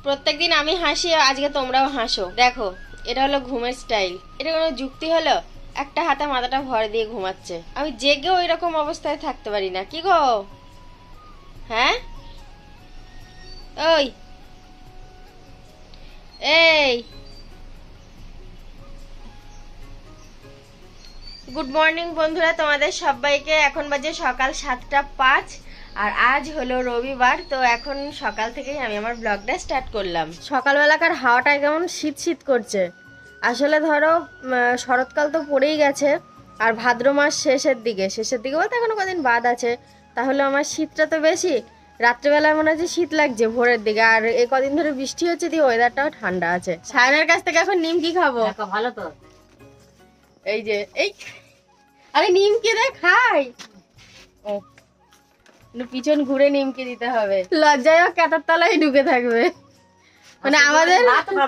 প্রত্যেকদিন আমি হাসি, আজকে তোমরাও হাসো। দেখো এটা হলো ঘুমের স্টাইল, এটা কোনো যুক্তি হলো? একটা হাতে মাথাটা ভর দিয়ে ঘুমাচ্ছে, আমি জেগেও এরকম অবস্থায় থাকতে পারি না। কি গো? হ্যাঁ ওই এই গুড মর্নিং বন্ধুরা, তোমাদের সবাইকে। এখন বাজে সকাল 7:05 আর আজ হলো রবিবার। তো এখন সকাল থেকেই আমি আমার ব্লগটা স্টার্ট করলাম। সকালবেলাকার হাওয়াটা কেমন শীত শীত করছে। আসলে ধরো শরৎকাল তো পড়েই গেছে, আর ভাদ্র মাস শেষের দিকে বলতে এখনো কদিন বাদ আছে। তাহলে আমার শীতটা তো বেশি। রাত্রেবেলায় মনে হচ্ছে শীত লাগছে ভোরের দিকে, আর এই কদিন ধরে বৃষ্টি হচ্ছে, দিয়ে ওয়েদারটাও ঠান্ডা আছে। সায়নের কাছ থেকে এখন নিমকি খাবো। ভালো তো, এই যে এই আরে নিমকি দে খাই। পিছন ঘুরে নিমকি দিতে হবে, লজ্জায় কেতার তলায় ঢুকে থাকবে। মানে আমাদের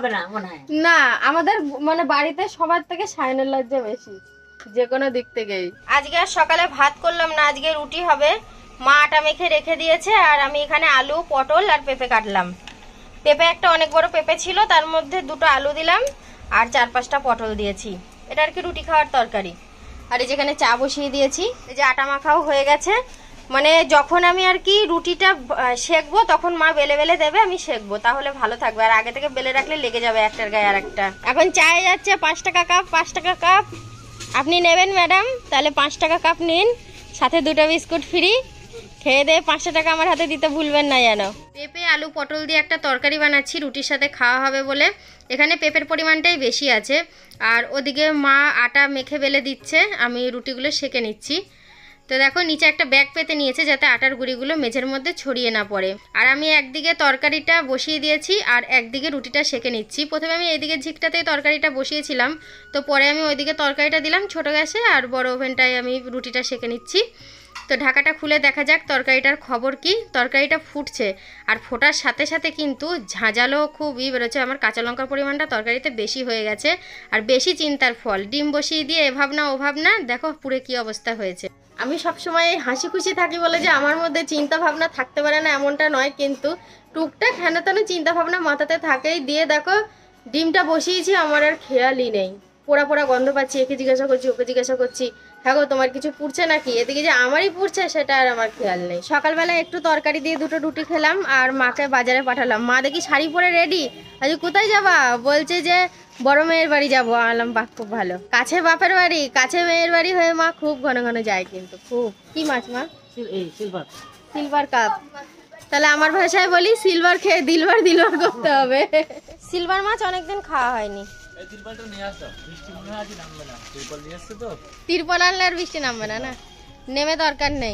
না, আমাদের মানে বাড়িতে সবার থেকে সায়নের লজ্জা বেশি, যে কোনো দিক থেকেই। আজকে আর সকালে ভাত করলাম না, আজকে রুটি হবে। মা আটা মেখে রেখে দিয়েছে, আর আমি এখানে আলু, পটল আর পেঁপে কাটলাম। পেঁপে একটা অনেক বড় পেঁপে ছিল, তার মধ্যে 2টো আলু দিলাম আর 4-5টা পটল দিয়েছি। এটা আর কি রুটি খাওয়ার তরকারি। আর এই যেখানে চা বসিয়ে দিয়েছি, এই যে আটা মাখাও হয়ে গেছে। মানে যখন আমি আর কি রুটিটা সেকবো তখন মা বেলে বেলে দেবে, আমি সেকবো, তাহলে ভালো থাকবে। আর আগে থেকে বেলে রাখলে লেগে যাবে একটার গায়ে আর একটা। এখন চায়ে যাচ্ছে 5 টাকা কাপ। 5 টাকা কাপ আপনি নেবেন ম্যাডাম? তাহলে 5 টাকা কাপ নিন, সাথে 2টা বিস্কুট ফ্রি। খেয়ে দিয়ে 500 টাকা আমার হাতে দিতে ভুলবেন না যেন। পেঁপে আলু পটল দিয়ে একটা তরকারি বানাচ্ছি রুটির সাথে খাওয়া হবে বলে। এখানে পেঁপের পরিমাণটাই বেশি আছে, আর ওদিকে মা আটা মেখে বেলে দিচ্ছে, আমি রুটিগুলো সেঁকে নিচ্ছি। তো দেখো নিচে একটা ব্যাগ পেতে নিয়েছে যাতে আটার গুঁড়িগুলো মেঝের মধ্যে ছড়িয়ে না পড়ে। আর আমি একদিকে তরকারিটা বসিয়ে দিয়েছি আর একদিকে রুটিটা সেঁকে নিচ্ছি। প্রথমে আমি এইদিকে ঝিকটাতেই তরকারিটা বসিয়েছিলাম, তো পরে আমি ওইদিকে তরকারিটা দিলাম ছোটো গ্যাসে, আর বড় ওভেনটায় আমি রুটিটা সেঁকে নিচ্ছি। তো ঢাকাটা খুলে দেখা যাক তরকারিটার খবর কি। তরকারিটা ফুটছে, আর ফোটার সাথে সাথে কিন্তু ঝাঁঝালো খুবই বেরোচ্ছে। আমার কাঁচা লঙ্কার পরিমাণটা তরকারিতে বেশি হয়ে গেছে, আর বেশি চিন্তার ফল। ডিম বসিয়ে দিয়ে এভাব না ওভাব না, দেখো পুরো কি অবস্থা হয়েছে। আমি সবসময় হাসি খুশি থাকি বলে যে আমার মধ্যে চিন্তা ভাবনা থাকতে পারে না এমনটা নয়, কিন্তু টুকটাক হেন তেন চিন্তা ভাবনা মাথাতে থাকেই। দিয়ে দেখো ডিমটা বসিয়েছি, আমার আর খেয়ালই নেই। পোড়া পোড়া গন্ধ পাচ্ছি, একে জিজ্ঞাসা করছি, ওকে জিজ্ঞাসা করছি, হ্যাঁ গো তোমার কিছু পুড়ছে নাকি? এদিকে যে আমারই পুড়ছে সেটা আর আমার খেয়াল নেই। সকালবেলা একটু তরকারি দিয়ে 2টো রুটি খেলাম, আর মাকে বাজারে পাঠালাম। মা দেখি শাড়ি পরে রেডি। আজ কোথায় যাবা? বলছে যে বড় মেয়ের বাড়ি যাবো। আনলাম, বাহ খুব ভালো, কাছে বাপের বাড়ি কাছে মেয়ের বাড়ি হয়ে মা খুব ঘন ঘন যায় কিন্তু খুব। কি মাছ মা? Silver cup. তাহলে আমার ভাষায় বলি সিলভার খেয়ে দিলবার দিলবার করতে হবে। সিলভার মাছ অনেকদিন খাওয়া হয়নি। তিরপল আনলে আর বৃষ্টি নামবে না। না নেমে দরকার নেই।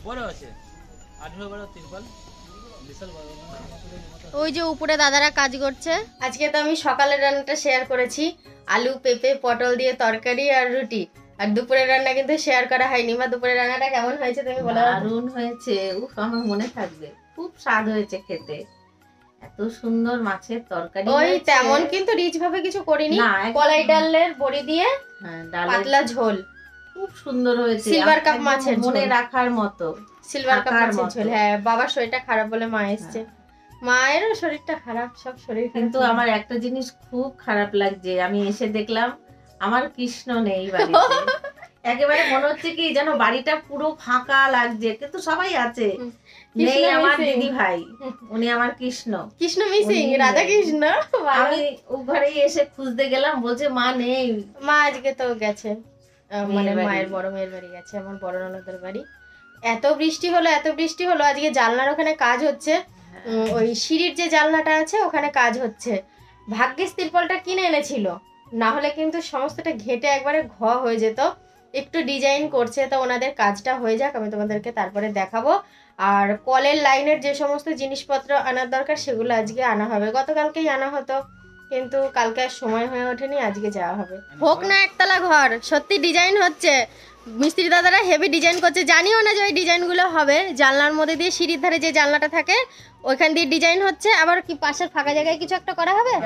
ওই যে উপরে দাদারা কাজ করছে। আজকে তো আমি সকালের রান্নাটা শেয়ার করেছি, আলু পেঁপে পটল দিয়ে তরকারি আর রুটি। আর দুপুরের রান্না কিন্তু শেয়ার করা হয়নি। মা দুপুরের রান্নাটা কেমন হয়েছে তুমি বলো? দারুণ হয়েছে, উফ আমার মনে থাকবে। খুব স্বাদ হয়েছে খেতে, এত সুন্দর মাছের তরকারি। ওই তেমন কিন্তু রিচ ভাবে কিছু করিনি, কলাই ডালের বড়ি দিয়ে পাতলা ঝোল, খুব সুন্দর হয়েছে। সিলভার কাপ মাছের মনে রাখার মতো সিলভার কাপ মাছের ঝোল। হ্যাঁ বাবার শরীরটা খারাপ বলে মা এসছে। মায়েরও শরীরটা খারাপ, সব শরীর। কিন্তু আমার একটা জিনিস খুব খারাপ লাগছে, আমি এসে দেখলাম আমার কৃষ্ণ নেই বাড়িতে। একেবারে মনে হচ্ছে কি যেন বাড়িটা পুরো ফাঁকা লাগছে, কিন্তু সবাই আছে। নেই আমার দিদি ভাই, উনি আমার কৃষ্ণ। কৃষ্ণ মিসিং, রাধা কৃষ্ণ। আমি ও ঘরেই এসে খুঁজতে গেলাম, বলছে মা নেই। মা আজকে তো গেছে, মানে মায়ের বড় মেয়ের বাড়ি গেছে, আমার বড় ননদের বাড়ি। এত বৃষ্টি হলো আজকে। জানলার ওখানে কাজ হচ্ছে, ওই সিঁড়ির যে জানলাটা আছে ওখানে কাজ হচ্ছে। ভাগ্যিস তিরপলটা কিনে এনেছিল, না হলে কিন্তু সমস্তটা ঘেটে একবারে হয়ে যেত। একটু ডিজাইন করছে, তো ওনাদের কাজটা হয়ে যাক, আমি তোমাদেরকে তারপরে দেখাবো। আর কলের লাইনের যে সমস্ত জিনিসপত্র আনার দরকার সেগুলো আজকে আনা হবে। গতকালকেই আনা হতো, কিন্তু কালকে আর সময় হয়ে ওঠেনি, আজকে যাওয়া হবে। হোক না একতলা ঘর, সত্যি ডিজাইন হচ্ছে। মিস্ত্রি দাদারা হেভি ডিজাইন করছে, জানিও না যে ওই ডিজাইনগুলো হবে। জানলার মধ্যে দিয়ে সিঁড়ির ধারে যে জানলাটা থাকে ওইখান দিয়ে ডিজাইন হচ্ছে। আবার কি পাশের ফাঁকা জায়গায় কিছু একটা করা হবে?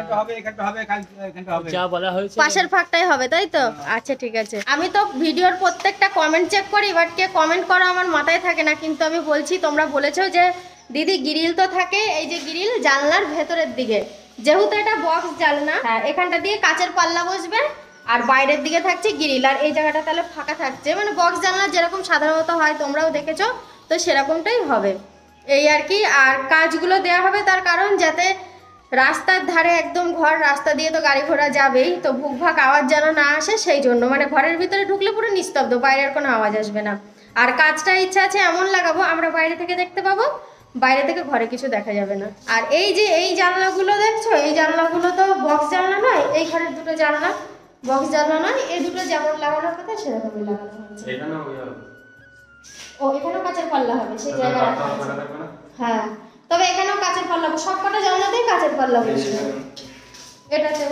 পাশের ফাঁকটাই হবে, তাই তো? আচ্ছা ঠিক আছে। আমি তো ভিডিওর প্রত্যেকটা কমেন্ট চেক করি, বাট কে কমেন্ট করো আমার মাথায় থাকে না। কিন্তু আমি বলছি, তোমরা বলেছো যে দিদি গ্রিল তো থাকে, এই যে গ্রিল জানলার ভেতরের দিকে, যেহেতু এটা বক্স জানলা, এখানটা দিয়ে কাচের পাল্লা বসবে আর বাইরের দিকে থাকছে গ্রিল, আর এই জায়গাটা তাহলে ফাঁকা থাকছে, মানে বক্স জানলা যেরকম সাধারণত হয় তোমরাও দেখেছো, তো সেরকমটাই হবে এই আর কি। আর কাজগুলো দেওয়া হবে তার কারণ যাতে রাস্তার ধারে একদম ঘর, রাস্তা দিয়ে তো গাড়ি ঘোড়া যাবেই, তো ভুকভাক আওয়াজ যেন না আসে সেই জন্য, মানে ঘরের ভিতরে ঢুকলে পুরো নিস্তব্ধ, বাইরের কোনো আওয়াজ আসবে না। আর কাজটা ইচ্ছা আছে এমন লাগাবো আমরা বাইরে থেকে দেখতে পাবো, বাইরে থেকে ঘরে কিছু দেখা যাবে না। আর এই যে এই জানলাগুলো দেখছো, এই জানলাগুলো তো বক্স জানলা নয়, এই ঘরের দুটো জানলা বক্স জানলা নয়, এই দুটো যেমন লাগানোর কথা সেরকমই লাগানো হচ্ছে। ও এখানেও কাচের পাল্লা হবে, সেই জায়গায় রাখা আছে। হ্যাঁ, তবে এখানেও কাচের পাল্লা, সবকটা জানলাতেই কাচের পাল্লা বসবে, এটাতেও।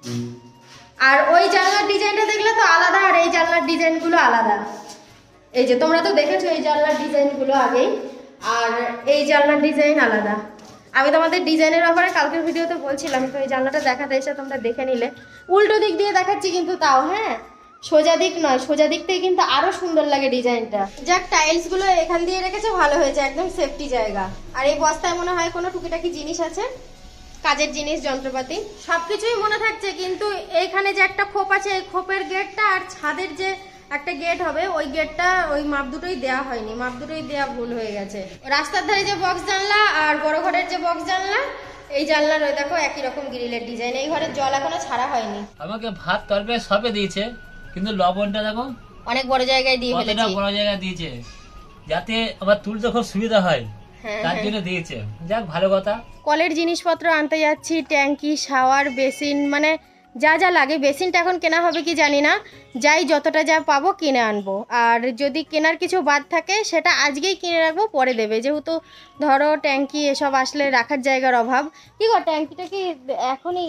আর ওই জানলার ডিজাইনটা দেখলে তো আলাদা, আর এই জানলার ডিজাইনগুলো আলাদা। এই যে তোমরা তো দেখেছো এই জানলার ডিজাইনগুলো আগেই, আর এই জানলার ডিজাইন আলাদা। আমি তোমাদের ডিজাইনের ব্যাপারে কালকের ভিডিওতে বলছিলাম, তো এই জানলাটা দেখাতে এসে তোমরা দেখে নিলে। উল্টো দিক দিয়ে দেখাচ্ছি কিন্তু তাও, হ্যাঁ সোজা দিক নয়, সোজা দিক থেকে কিন্তু আরো সুন্দর লাগে ডিজাইনটা। যাক, টাইলস গুলো এখান দিয়ে রেখেছে ভালো হয়েছে, একদম সেফটি জায়গা। আর এই বস্তায় মনে হয় কোনো টুকিটাকি জিনিস আছে, কাজের জিনিস, যন্ত্রপাতি সবকিছুই মনে থাকছে, কিন্তু এইখানে যে একটা খোপ আছে, এই খোপের গেটটা আর ছাদের যে একটা গেট হবে, ওই গেটটা ওই মাপ দুটোই দেওয়া হয়নি, মাপ দুটোই দেওয়া ভুল হয়ে গেছে। রাস্তার ধারে যে বক্স জানলা আর বড় ঘরের যে বক্স জানলা, এই জানলার ওই দেখো একই রকম গ্রিলের ডিজাইন। এই ঘরের জল এখনো ছাড়া হয়নি। আমাকে ভাত তরকারি সবে দিয়েছে, কিন্তু লবণটা দেখো অনেক বড় জায়গায় দিয়ে ফেলেছি, বড় জায়গায় দিয়েছে, যাতে আবার তুলতে খুব সুবিধা হয়, তার জন্য দিয়েছে। যাক, ভালো কথা। কলের জিনিসপত্র আনতে যাচ্ছি, ট্যাঙ্কি, শাওয়ার, বেসিন, মানে যা যা লাগে। বেসিনটা এখন কেনা হবে কি জানি না, যাই যতটা যা পাবো কিনে আনবো। আর যদি কেনার কিছু বাদ থাকে সেটা আজকেই কিনে রাখবো, পরে দেবে, যেহেতু ধরো ট্যাঙ্কি এসব আসলে রাখার জায়গার অভাব। কি গো, ট্যাঙ্কিটা কি এখনই?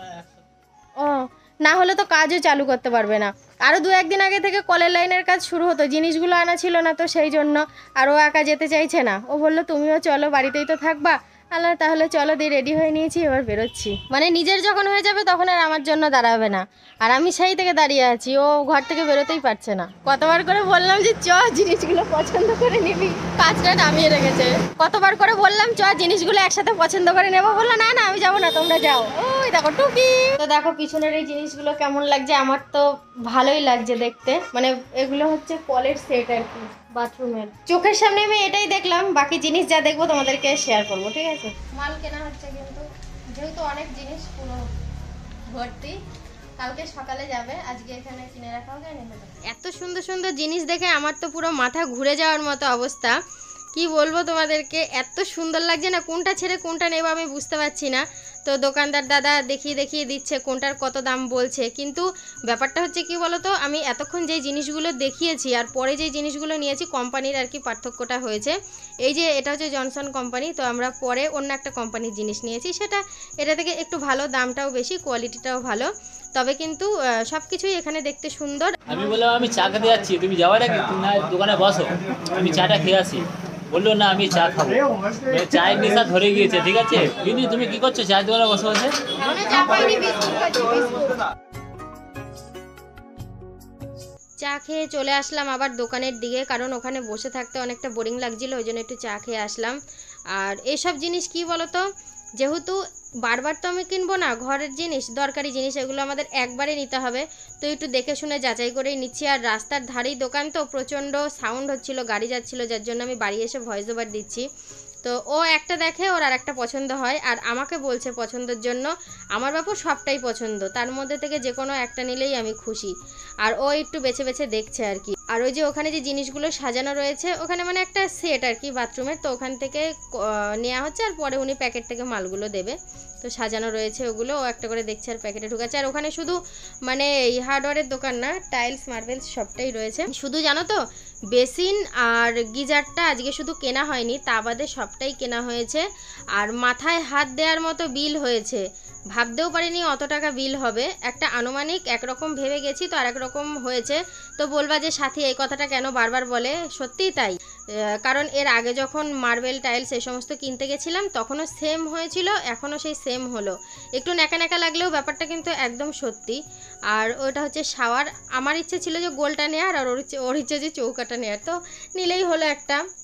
ও, না হলে তো কাজও চালু করতে পারবে না। আরও 2-1 দিন আগে থেকে কলের লাইনের কাজ শুরু হতো, জিনিসগুলো আনা ছিল না তো সেই জন্য। আর ও একা যেতে চাইছে না, ও বললো তুমিও চলো, বাড়িতেই তো থাকবা। আল্লাহ, তাহলে চলো, দিয়ে রেডি হয়ে নিয়েছি, এবার বেরোচ্ছি। মানে নিজের যখন হয়ে যাবে তখন আর আমার জন্য দাঁড়াবে না, আর আমি সেই থেকে দাঁড়িয়ে আছি, ও ঘর থেকে বেরোতেই পারছে না। কতবার করে বললাম যে চ, জিনিসগুলো পছন্দ করে নিবি, কাজটা নামিয়ে রেখেছে। কতবার করে বললাম চ, জিনিসগুলো একসাথে পছন্দ করে নেবো, বললো না না আমি যাবো না, তোমরা যাও। ওই দেখো টুকি। তো দেখো পিছনের এই জিনিসগুলো কেমন লাগছে, আমার তো ভালোই লাগছে দেখতে। মানে এগুলো হচ্ছে কলের সেট আর কি, বাথরুমের। চোখের সামনে আমি এটাই দেখলাম, বাকি জিনিস যা দেখবো তোমাদেরকে শেয়ার করবো, ঠিক আছে? মাল কেনা হচ্ছে কিন্তু, যেহেতু অনেক জিনিস পুরো ভর্তি, কালকে সকালে যাবে, আজকে এখানে কিনে রাখা হবে। এত সুন্দর সুন্দর জিনিস দেখে আমার তো পুরো মাথা ঘুরে যাওয়ার মতো অবস্থা। কি বলবো তোমাদেরকে, এত সুন্দর লাগছে না, কোনটা ছেড়ে কোনটা নেবো আমি বুঝতে পারছি না। তো দোকানদার দাদা দেখিয়ে দেখিয়ে দিচ্ছে কোনটার কত দাম বলছে, কিন্তু ব্যাপারটা হচ্ছে কি বলতো, আমি এতক্ষণ যেই জিনিসগুলো দেখিয়েছি আর পরে যেই জিনিসগুলো নিয়েছি, কোম্পানির আর কি পার্থক্যটা হয়েছে। এই যে এটা হচ্ছে জনসন কোম্পানি, তো আমরা পরে অন্য একটা কোম্পানির জিনিস নিয়েছি, সেটা এটা থেকে একটু ভালো, দামটাও বেশি, কোয়ালিটিটাও ভালো, তবে কিন্তু সব কিছুই এখানে দেখতে সুন্দর। আমি বললাম আমি চা খেতে যাচ্ছি, তুমি যাওয়ার আগে তুমি দোকানে বসো, আমি চাটা খেয়ে আসি। বললো না আমি চা খাবো, চায়ের নেশা ধরে গিয়েছে, ঠিক আছে? কিন্তু তুমি কি করছো চায়ের দোকানে বসে বসে? চা খেয়ে চলে আসলাম আবার দোকানের দিকে, কারণ ওখানে বসে থাকতে অনেকটা বোরিং লাগছিল, ওই জন্য একটু চা খেয়ে আসলাম। আর এইসব জিনিস কি বলতো, যেহেতু বারবার তো আমি কিনবো না, ঘরের জিনিস, দরকারি জিনিস, এগুলো আমাদের একবারে নিতে হবে, তো একটু দেখে শুনে যাচাই করেই নিচ্ছি। আর রাস্তার ধারেই দোকান, তো প্রচণ্ড সাউন্ড হচ্ছিল, গাড়ি যাচ্ছিলো, যার জন্য আমি বাড়ি এসে ভয়েস ওভার দিচ্ছি। তো ও একটা দেখে, ওর আর একটা পছন্দ হয়, আর আমাকে বলছে পছন্দের জন্য। আমার বাপু সবটাই পছন্দ, তার মধ্যে থেকে যে কোনো একটা নিলেই আমি খুশি। আর ও একটু বেছে বেছে দেখছে আর কি। আর ওই যে ওখানে যে জিনিসগুলো সাজানো রয়েছে, ওখানে মানে একটা সেট আর কি বাথরুমের, তো ওখান থেকে নেওয়া হচ্ছে, আর পরে উনি প্যাকেট থেকে মালগুলো দেবে। তো সাজানো রয়েছে ওগুলো, ও একটা করে দেখছে আর প্যাকেটে ঢুকাচ্ছে। আর ওখানে শুধু মানে এই হার্ডওয়্যারের দোকান না, টাইলস, মার্বেলস সবটাই রয়েছে। শুধু জানো তো, বেসিন আর গিজারটা আজকে শুধু কেনা হয়নি, তা বাদে সবটাই কেনা হয়েছে। আর মাথায় হাত দেওয়ার মতো বিল হয়েছে, ভাবতেও পারিনি অত টাকা বিল হবে। একটা আনুমানিক একরকম ভেবে গেছি, তো আর একরকম হয়েছে। তো বলবা যে সাথী এই কথাটা কেন বারবার বলে, সত্যিই তাই। কারণ এর আগে যখন মার্বেল, টাইলস এই সমস্ত কিনতে গেছিলাম তখনও সেম হয়েছিল, এখনও সেই সেম হলো। একটু ন্যাকা ন্যাকা লাগলেও ব্যাপারটা কিন্তু একদম সত্যি। আর ওটা হচ্ছে শাওয়ার, আমার ইচ্ছে ছিল যে গোলটা নেওয়ার, আর ওর ইচ্ছে যে চৌকাটা নেওয়ার, তো নিলেই হলো একটা।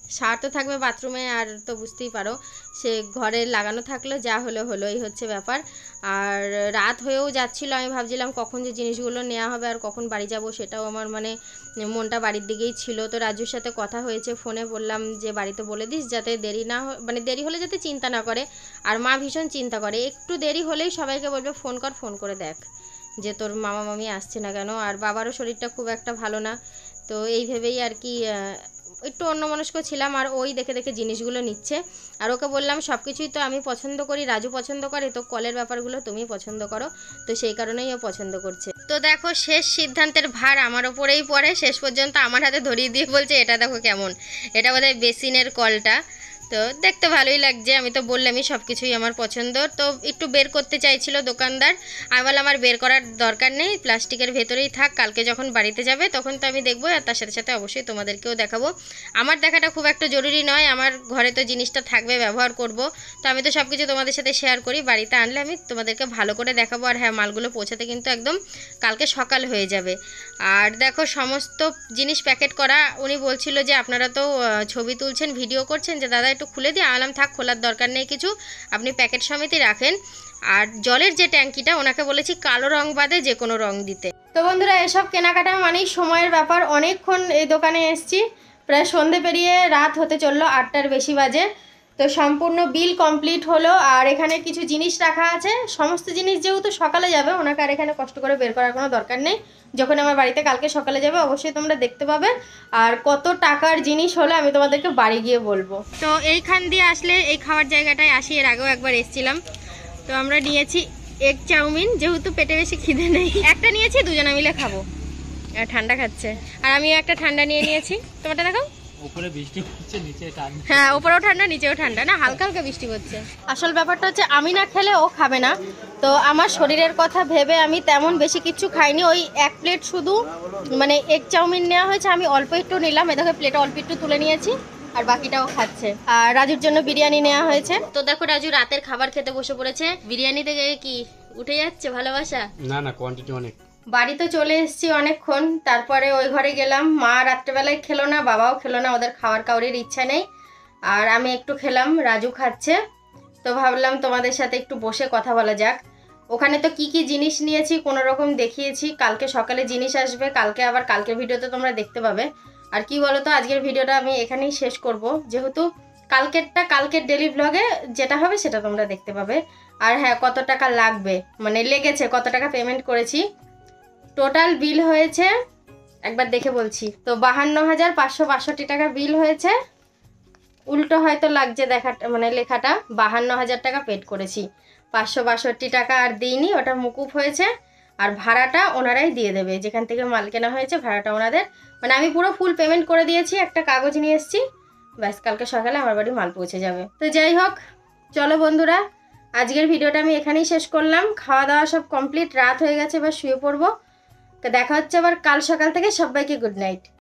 শাওয়ার তো থাকবে বাথরুমে, আর তো বুঝতেই পারো সে ঘরে লাগানো থাকলো, যা হলো হলো, এই হচ্ছে ব্যাপার। আর রাত হয়েও যাচ্ছিলো, আমি ভাবছিলাম কখন যে জিনিসগুলো নেওয়া হবে আর কখন বাড়ি যাব, সেটাও আমার মানে মনটা বাড়ির দিকেই ছিল। তো রাজুর সাথে কথা হয়েছে ফোনে, বললাম যে বাড়িতে বলে দিস যাতে দেরি না মানে দেরি হলে যাতে চিন্তা না করে। আর মা ভীষণ চিন্তা করে, একটু দেরি হলেই সবাইকে বলবে ফোন করে দেখ যে তোর মামা মামি আসছে না কেন। আর বাবারও শরীরটা খুব একটা ভালো না, তো এই ভেবেই আর কি একটু অন্যমনস্ক ছিলাম। আর ওই দেখে দেখে জিনিসগুলো নিচ্ছে, আর ওকে বললাম সব কিছুই তো আমি পছন্দ করি, রাজু পছন্দ করে, তো কলের ব্যাপারগুলো তুমি পছন্দ করো, তো সেই কারণেই ও পছন্দ করছে। তো দেখো শেষ সিদ্ধান্তের ভার আমার ওপরেই পড়ে, শেষ পর্যন্ত আমার হাতে ধরিয়ে দিয়ে বলছে এটা দেখো কেমন, এটা বোধহয় বেসিনের কলটা। তো দেখতে ভালোই লাগছে, আমি তো বললামই সব কিছুই আমার পছন্দ। তো একটু বের করতে চাইছিল দোকানদার, আমি বললাম আমার বের করার দরকার নেই, প্লাস্টিকের ভেতরেই থাক, কালকে যখন বাড়িতে যাবে তখন তো আমি দেখবো, আর তার সাথে সাথে অবশ্যই তোমাদেরকেও দেখাবো। আমার দেখাটা খুব একটা জরুরি নয়, আমার ঘরে তো জিনিসটা থাকবে, ব্যবহার করব, তো আমি তো সব কিছু তোমাদের সাথে শেয়ার করি, বাড়িতে আনলে আমি তোমাদেরকে ভালো করে দেখাবো। আর হ্যাঁ, মালগুলো পৌঁছাতে কিন্তু একদম কালকে সকাল হয়ে যাবে। আর দেখো সমস্ত জিনিস প্যাকেট করা, উনি বলছিল যে আপনারা তো ছবি তুলছেন, ভিডিও করছেন, যে দাদা একটু খুলে দিয়ে, আলাম থাক খোলার দরকার নেই কিছু, আপনি প্যাকেট সমেতই রাখেন। আর জলের যে ট্যাঙ্কিটা ওনাকে বলেছি কালো রং বাদে যে কোনো রং দিতে। তো বন্ধুরা, এসব কেনাকাটা মানেই সময়ের ব্যাপার, অনেকক্ষণ এই দোকানে এসেছি, প্রায় সন্ধে পেরিয়ে রাত হতে চললো, 8টার বেশি বাজে। তো সম্পূর্ণ বিল কমপ্লিট হলো, আর এখানে কিছু জিনিস রাখা আছে, সমস্ত জিনিস যেহেতু সকালে যাবে ওনাকে আর এখানে কষ্ট করে বের করার কোনো দরকার নেই, যখন আমার বাড়িতে কালকে সকালে যাবে অবশ্যই তোমরা দেখতে পাবে। আর কত টাকার জিনিস হলো আমি তোমাদেরকে বাড়ি গিয়ে বলবো। তো এইখান দিয়ে আসলে এই খাওয়ার জায়গাটায় আসি, এর আগেও একবার এসেছিলাম। তো আমরা নিয়েছি এগ চাউমিন, যেহেতু পেটে বেশি খিদে নেই, একটা নিয়েছি, দুজনে মিলে খাবো। আর ঠান্ডা খাচ্ছে, আর আমিও একটা ঠান্ডা নিয়ে নিয়েছি। তোমারটা দেখো, উপরে বৃষ্টি হচ্ছে, নিচে ঠান্ডা। হ্যাঁ, উপরেও ঠান্ডা নিচেও ঠান্ডা, না হালকা হালকা বৃষ্টি হচ্ছে। আসল ব্যাপারটা হচ্ছে আমি না খেলে ও খাবে না, তো আমার শরীরের কথা ভেবে আমি তেমন বেশি কিছু খাইনি, ওই এক প্লেট শুধু মানে এগ চাউমিন নেওয়া হয়েছে, আমি অল্প একটু নিলাম, এ দেখো প্লেটে অল্প একটু তুলে নিয়েছি, আর বাকিটাও খাচ্ছে। আর রাজুর জন্য বিরিয়ানি নেওয়া হয়েছে। তো দেখো রাজু রাতের খাবার খেতে বসে পড়েছে, বিরিয়ানি থেকে কি উঠে যাচ্ছে ভালোবাসা? না না, কোয়ান্টিটি অনেক। বাড়ি তো চলে এসেছি অনেকক্ষণ, তারপরে ওই ঘরে গেলাম, মা রাত্রেবেলায় খেলো না, বাবাও খেলো না, ওদের খাওয়ার কাউরির ইচ্ছা নেই, আর আমি একটু খেলাম, রাজু খাচ্ছে। তো ভাবলাম তোমাদের সাথে একটু বসে কথা বলা যাক। ওখানে তো কি কি জিনিস নিয়েছি কোনো রকম দেখিয়েছি, কালকে সকালে জিনিস আসবে, কালকে আবার কালকের ভিডিওতে তোমরা দেখতে পাবে। আর কি বলো তো, আজকের ভিডিওটা আমি এখানেই শেষ করব, যেহেতু কালকের ডেলি ব্লগে যেটা হবে সেটা তোমরা দেখতে পাবে। আর হ্যাঁ, কত টাকা লাগবে মানে লেগেছে, কত টাকা পেমেন্ট করেছি, টোটাল বিল হয়েছে একবার দেখে বলছি, তো 52,562 টাকা বিল হয়েছে। উল্টো হয়তো লাগছে দেখাটা, মানে লেখাটা 52,000 টাকা পেড করেছি, 562 টাকা আর দিইনি, ওটা মুকুব হয়েছে। আর ভাড়াটা ওনারাই দিয়ে দেবে, যেখান থেকে মাল কেনা হয়েছে ভাড়াটা ওনাদের, মানে আমি পুরো ফুল পেমেন্ট করে দিয়েছি, একটা কাগজ নিয়ে এসেছি, ব্যাস কালকে সকালে আমার বাড়ি মাল পৌঁছে যাবে। তো যাই হোক, চলো বন্ধুরা, আজকের ভিডিওটা আমি এখানেই শেষ করলাম, খাওয়া দাওয়া সব কমপ্লিট, রাত হয়ে গেছে, এবার শুয়ে পড়বো। তো দেখা হচ্ছে আবার কাল সকাল থেকে, সবাইকে গুড নাইট।